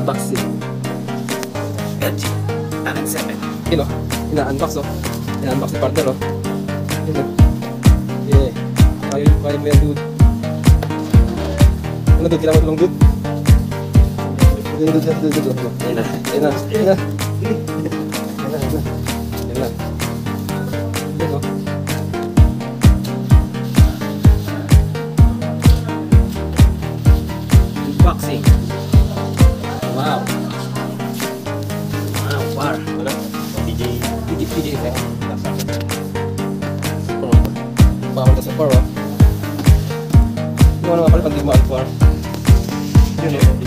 unboxing. LG RN7. Yun o, ina-unbox o. Ina-unbox ni partner o. Yun o. Yeah. Kaya mo yan, dude. Ano dude? Kailangan mo tulong dude? Dude. Yan na. Yan na. Yan na. Yan na. Yan na. Yun o. Unboxing. Wow. Wow, par. Wala? PJ effect. Bawal ka sa par, oh. Yung ano nga pala pag di mo al-par. Yun, oh.